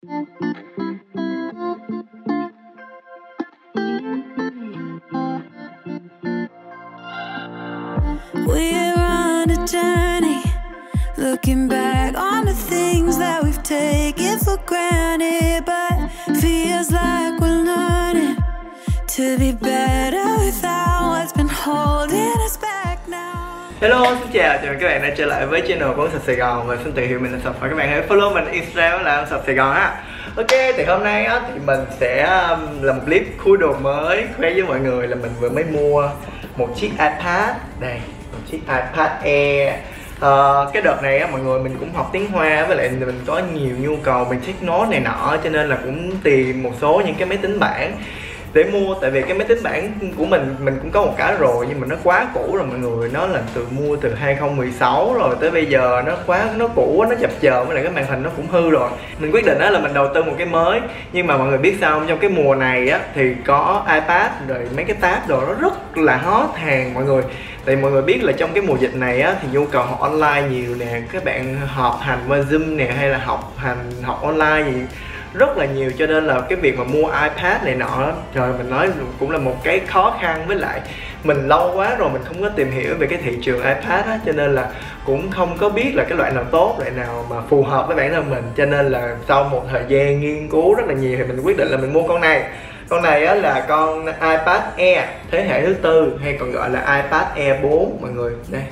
We're on a journey, looking back on the things that we've taken for granted, but feels like we're learning to be better without what's been holding us back now. Hello, xin chào các bạn đã trở lại với channel của Sập Sài Gòn và xin tự hiệu mình là Sập, và các bạn hãy follow mình Instagram là Sập Sài Gòn ha. Ok, thì hôm nay á, thì mình sẽ làm một clip khui đồ mới khoe với mọi người là mình vừa mới mua một chiếc iPad đây, một chiếc iPad Air. Cái đợt này á, mọi người mình cũng học tiếng Hoa, với lại mình có nhiều nhu cầu mình check note này nọ, cho nên là cũng tìm một số những cái máy tính bảng để mua. Tại vì cái máy tính bảng của mình cũng có một cái rồi, nhưng mà nó quá cũ rồi mọi người. Nó là mua từ 2016 rồi, tới bây giờ nó cũ, nó chập chờn, với lại cái màn hình nó cũng hư rồi. Mình quyết định đó là mình đầu tư một cái mới. Nhưng mà mọi người biết sao không? Trong cái mùa này á thì có iPad rồi mấy cái tab đồ nó rất là hot hàng mọi người. Tại mọi người biết là trong cái mùa dịch này á thì nhu cầu học online nhiều nè, các bạn họp hành qua Zoom nè, hay là học online gì rất là nhiều, cho nên là cái việc mà mua iPad này nọ, trời, mình nói cũng là một cái khó khăn. Với lại mình lâu quá rồi mình không có tìm hiểu về cái thị trường iPad á, cho nên là cũng không có biết là cái loại nào tốt, loại nào mà phù hợp với bản thân mình. Cho nên là sau một thời gian nghiên cứu rất là nhiều thì mình quyết định là mình mua con này. Con này á là con iPad Air thế hệ thứ tư, hay còn gọi là iPad Air 4 mọi người. Đây,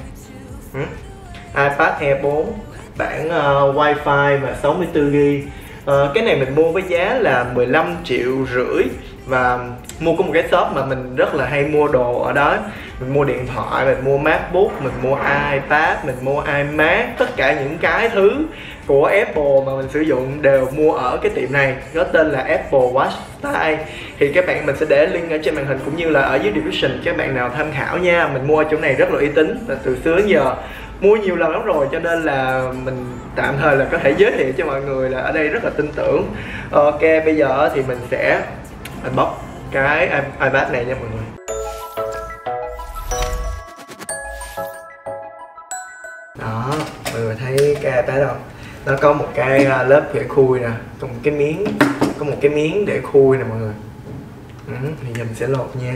iPad Air 4 bản Wi-Fi và 64GB. Cái này mình mua với giá là 15,5 triệu, và mua có một cái shop mà mình rất là hay mua đồ ở đó. Mình mua điện thoại, mình mua MacBook, mình mua iPad, mình mua iMac, tất cả những cái thứ của Apple mà mình sử dụng đều mua ở cái tiệm này, có tên là Apple Watch Style. Thì các bạn, mình sẽ để link ở trên màn hình cũng như là ở dưới description, các bạn nào tham khảo nha. Mình mua ở chỗ này rất là uy tín, và từ xưa đến giờ mua nhiều lần lắm rồi, cho nên là mình tạm thời là có thể giới thiệu cho mọi người là ở đây rất là tin tưởng. Ok, bây giờ thì mình sẽ unbox cái iPad này nha mọi người. Đó, mọi người thấy cái iPad không? Nó có một cái lớp để khui nè, có một cái miếng để khui nè mọi người. Thì giờ mình sẽ lột nha.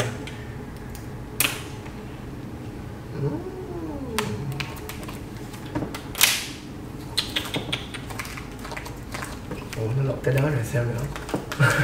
Ủa, nó lột tới đó rồi sao nữa?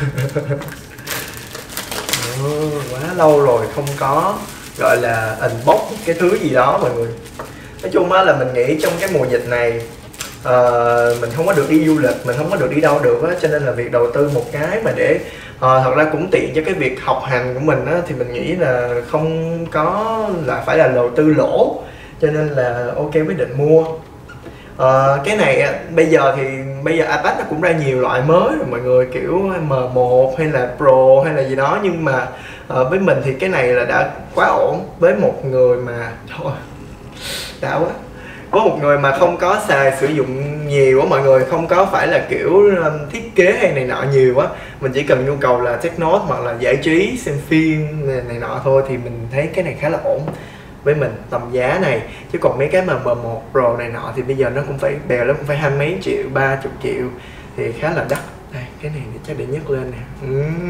Quá lâu rồi không có gọi là unbox cái thứ gì đó mọi người. Nói chung á là mình nghĩ trong cái mùa dịch này mình không có được đi du lịch, mình không có được đi đâu được á, cho nên là việc đầu tư một cái mà để thật ra cũng tiện cho cái việc học hành của mình á, thì mình nghĩ là không có là phải là đầu tư lỗ, cho nên là ok quyết định mua. Cái này bây giờ iPad nó cũng ra nhiều loại mới rồi mọi người, kiểu M1 hay là Pro hay là gì đó, nhưng mà với mình thì cái này là đã quá ổn. Với một người mà thôi đã quá, với một người mà không có sử dụng nhiều á mọi người, không có phải là kiểu thiết kế hay này nọ nhiều á, mình chỉ cần nhu cầu là check note hoặc là giải trí, xem phim này nọ thôi, thì mình thấy cái này khá là ổn với mình tầm giá này. Chứ còn mấy cái mà M1 Pro này nọ thì bây giờ nó cũng phải bèo lắm, cũng phải 20 mấy triệu, 30 triệu thì khá là đắt. Đây, cái này chắc để nhấc lên nè.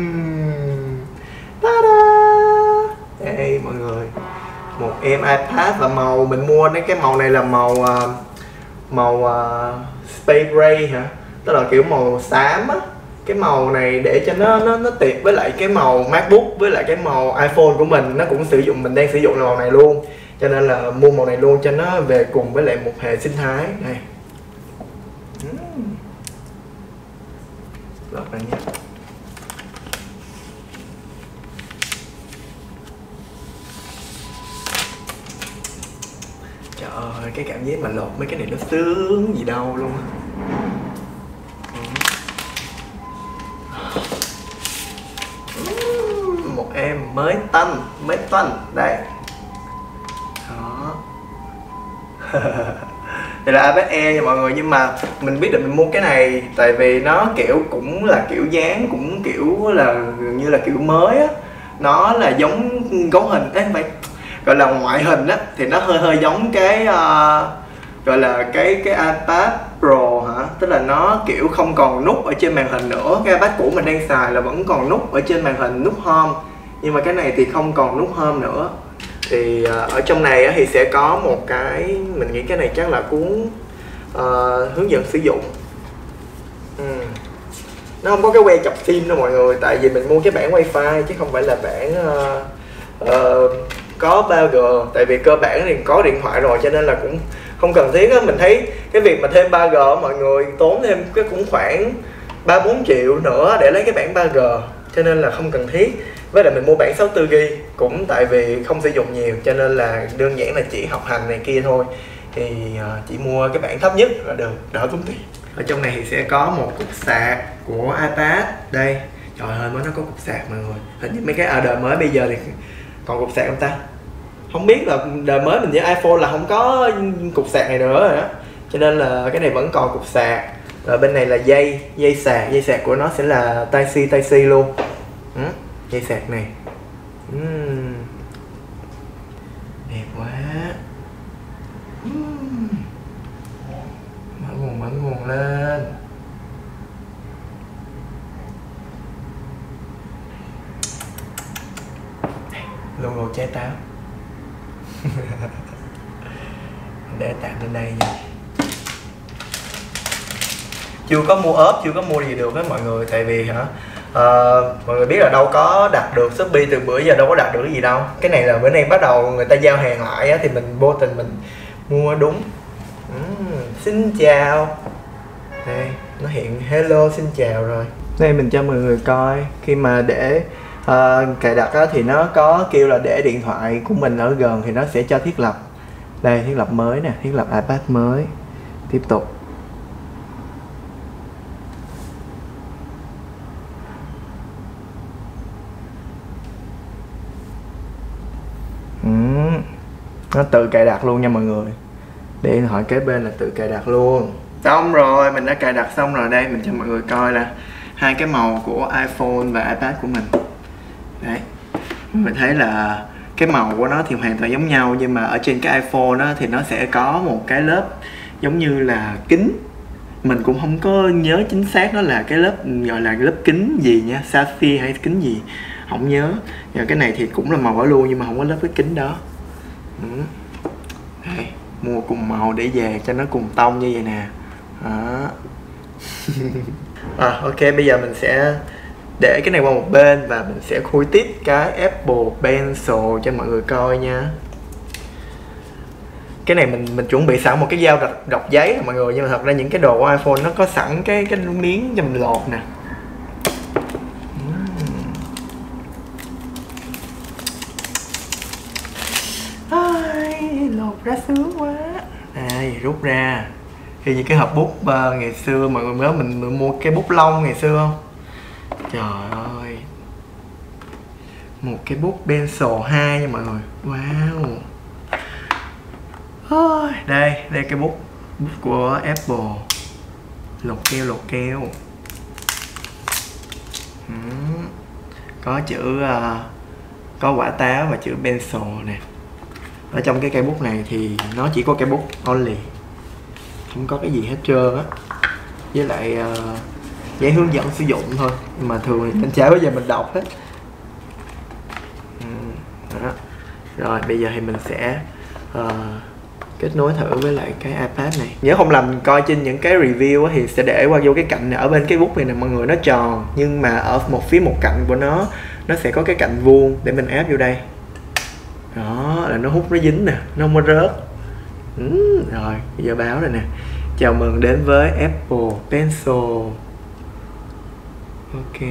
Ta-da! Đây mọi người, một em iPad, và màu mình mua cái màu này là màu Space Gray hả, tức là kiểu màu xám á. Cái màu này để cho nó tiệp với lại cái màu MacBook với lại cái màu iPhone của mình, nó cũng mình đang sử dụng là màu này luôn, cho nên là mua màu này luôn cho nó về cùng với lại một hệ sinh thái này. Lọt này nha. Trời ơi, cái cảm giác mà lột mấy cái này nó sướng gì đâu luôn. Một em mới toanh đây. Đó. Đây là iPad Air nha mọi người, nhưng mà mình quyết định mình mua cái này tại vì nó cũng là kiểu dáng, cũng kiểu là gần như là kiểu mới á. Nó là giống cấu hình ấy, phải gọi là ngoại hình á, thì nó hơi giống cái gọi là cái iPad Pro hả? Tức là nó kiểu không còn nút ở trên màn hình nữa. Cái iPad cũ mình đang xài là vẫn còn nút ở trên màn hình, nút Home. Nhưng mà cái này thì không còn nút Home nữa. Thì ở trong này thì sẽ có một cái, mình nghĩ cái này chắc là cuốn hướng dẫn sử dụng. Nó không có cái que chọc sim đâu mọi người, tại vì mình mua cái bản wifi chứ không phải là bản có 3G. Tại vì cơ bản thì có điện thoại rồi cho nên là cũng không cần thiết á. Mình thấy cái việc mà thêm 3G mọi người tốn thêm cái cũng khoảng 3-4 triệu nữa để lấy cái bản 3G, cho nên là không cần thiết. Với lại mình mua bản 64GB cũng tại vì không sử dụng nhiều, cho nên là đơn giản là chỉ học hành này kia thôi, thì chỉ mua cái bản thấp nhất là được, đỡ tốn tiền. Ở trong này thì sẽ có một cục sạc của iPad đây. Trời ơi, mới nó có cục sạc mọi người. Hình như mấy cái ở đời mới bây giờ thì còn cục sạc không ta? Không biết, là đời mới mình với iPhone là không có cục sạc này nữa rồi đó, cho nên là cái này vẫn còn cục sạc. Rồi bên này là dây sạc của nó sẽ là Type-C luôn. Dây sạc này đẹp quá. Mở nguồn lên. Logo trái táo. Để tạm lên đây nha. Chưa có mua ốp, chưa có mua gì được với mọi người. Tại vì mọi người biết là đâu có đặt được, Shopee từ bữa giờ đâu có đặt được cái gì đâu. Cái này là bữa nay bắt đầu người ta giao hàng lại á, thì mình vô tình mình mua đúng. Xin chào. Đây, nó hiện hello xin chào rồi. Đây mình cho mọi người coi. Khi mà để cài đặt á, thì nó có kêu là để điện thoại của mình ở gần thì nó sẽ cho thiết lập. Đây, thiết lập mới nè, thiết lập iPad mới. Tiếp tục. Nó tự cài đặt luôn nha mọi người. Để điện thoại kế bên là tự cài đặt luôn. Xong rồi, mình đã cài đặt xong rồi. Đây, mình cho mọi người coi là hai cái màu của iPhone và iPad của mình. Đấy, mình thấy là cái màu của nó thì hoàn toàn giống nhau, nhưng mà ở trên cái iPhone đó thì nó sẽ có một cái lớp giống như là kính. Mình cũng không có nhớ chính xác nó là cái lớp gọi là lớp kính gì nha, sapphire hay kính gì không nhớ. Và cái này thì cũng là màu ở luôn nhưng mà không có lớp cái kính đó. Đây, mua cùng màu để về cho nó cùng tông như vậy nè. Đó. Ok, bây giờ mình sẽ để cái này qua một bên và mình sẽ khui tiếp cái Apple Pencil cho mọi người coi nha. Cái này mình chuẩn bị sẵn một cái dao đọc giấy nè mọi người, nhưng mà thật ra những cái đồ của iPhone nó có sẵn cái miếng cho mình lột nè. Lột ra sướng quá. Đây, rút ra. Thì như cái hộp bút ngày xưa mọi người nhớ mình mua cái bút lông ngày xưa không? Trời ơi, một cái bút Pencil 2 nha mọi người. Wow. Đây cái bút của Apple. Lột keo. Có chữ có quả táo và chữ Pencil nè. Ở trong cái cây bút này thì nó chỉ có cây bút only, không có cái gì hết trơn á. Với lại giấy hướng dẫn sử dụng thôi, nhưng mà thường thì bên trái bây giờ mình đọc hết. Đó. Rồi bây giờ thì mình sẽ kết nối thử với lại cái iPad này. Nhớ không lầm coi trên những cái review thì sẽ để qua vô cái cạnh này, ở bên cái bút này nè mọi người, nó tròn nhưng mà ở một cạnh của nó sẽ có cái cạnh vuông để mình áp vô đây. Đó là nó hút, nó dính nè, nó không có rớt. Rồi bây giờ báo rồi nè, chào mừng đến với Apple Pencil. Ok,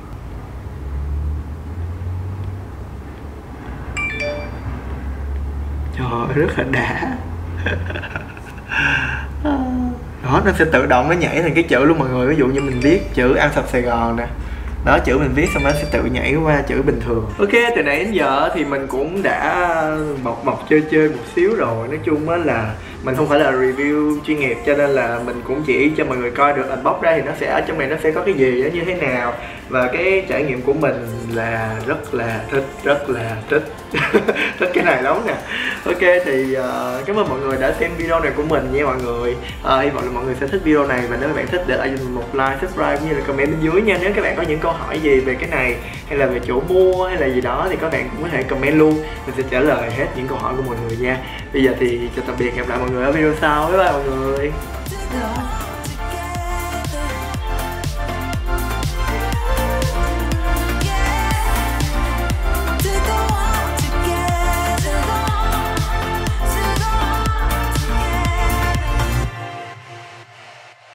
trời rất là đã. Đó, nó sẽ tự động nó nhảy thành cái chữ luôn mọi người. Ví dụ như mình viết chữ Ăn Sập Sài Gòn nè, đó, chữ mình viết xong nó sẽ tự nhảy qua chữ bình thường. Ok, từ nãy đến giờ thì mình cũng đã mọc chơi một xíu rồi. Nói chung á là mình không phải là review chuyên nghiệp, cho nên là mình cũng chỉ cho mọi người coi được unbox ra thì nó sẽ ở trong này nó sẽ có cái gì đó như thế nào. Và cái trải nghiệm của mình là rất là thích. thích cái này lắm nè. Ok thì cảm ơn mọi người đã xem video này của mình nha mọi người. Hy vọng là mọi người sẽ thích video này, và nếu các bạn thích để lại cho mình một like, subscribe như là comment bên dưới nha. Nếu các bạn có những câu hỏi gì về cái này hay là về chỗ mua hay là gì đó thì các bạn cũng có thể comment luôn, mình sẽ trả lời hết những câu hỏi của mọi người nha. Bây giờ thì chào tạm biệt, hẹn gặp lại mọi người ở video sau. Bye bye mọi người.